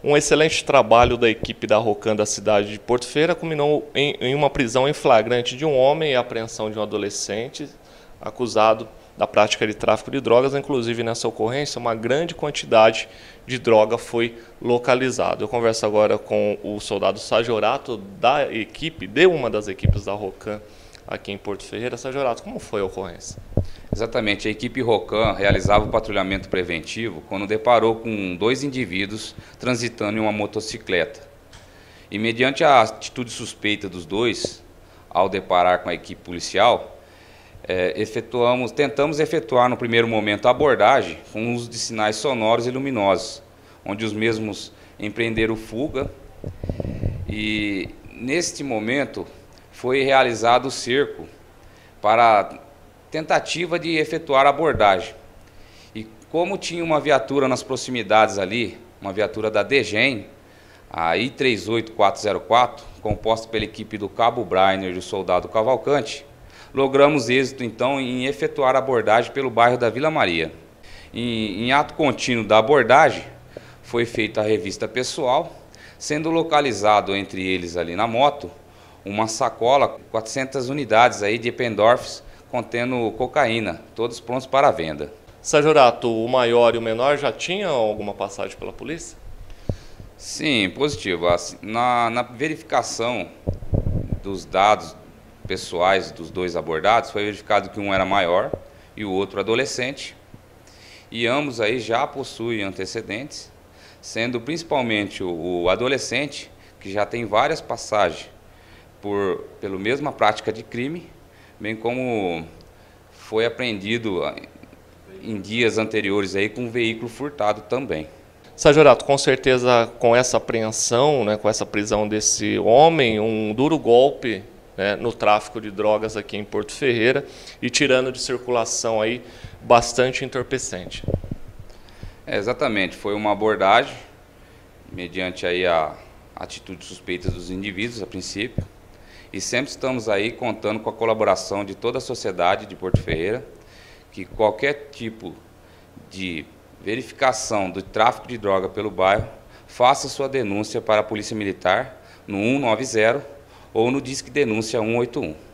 Um excelente trabalho da equipe da Rocan da cidade de Porto Ferreira culminou em uma prisão em flagrante de um homem e a apreensão de um adolescente acusado da prática de tráfico de drogas. Inclusive, nessa ocorrência, uma grande quantidade de droga foi localizada. Eu converso agora com o soldado Sajorato da equipe, de uma das equipes da Rocan aqui em Porto Ferreira. Sajorato, como foi a ocorrência? Exatamente, a equipe Rocan realizava o patrulhamento preventivo quando deparou com dois indivíduos transitando em uma motocicleta. E mediante a atitude suspeita dos dois, ao deparar com a equipe policial, tentamos efetuar no primeiro momento a abordagem com o uso de sinais sonoros e luminosos, onde os mesmos empreenderam fuga e neste momento foi realizado o cerco para tentativa de efetuar a abordagem. E como tinha uma viatura nas proximidades ali, uma viatura da DGEM, a I38404, composta pela equipe do Cabo Brainer e do soldado Cavalcante, logramos êxito então em efetuar a abordagem pelo bairro da Vila Maria. Em ato contínuo da abordagem, foi feita a revista pessoal, sendo localizado entre eles ali na moto uma sacola, 400 unidades aí de Eppendorfs, contendo cocaína, todos prontos para a venda. Sajorato, o maior e o menor já tinham alguma passagem pela polícia? Sim, positivo. Na verificação dos dados pessoais dos dois abordados, foi verificado que um era maior e o outro adolescente, e ambos aí já possuem antecedentes, sendo principalmente o adolescente, que já tem várias passagens pela mesma prática de crime, bem como foi apreendido em dias anteriores aí com um veículo furtado também. Sajorato, com certeza com essa apreensão, com essa prisão desse homem, um duro golpe no tráfico de drogas aqui em Porto Ferreira e tirando de circulação aí bastante entorpecente. Exatamente, foi uma abordagem mediante aí a atitude suspeita dos indivíduos a princípio. E sempre estamos aí contando com a colaboração de toda a sociedade de Porto Ferreira, que qualquer tipo de verificação do tráfico de droga pelo bairro, faça sua denúncia para a Polícia Militar no 190 ou no Disque Denúncia 181.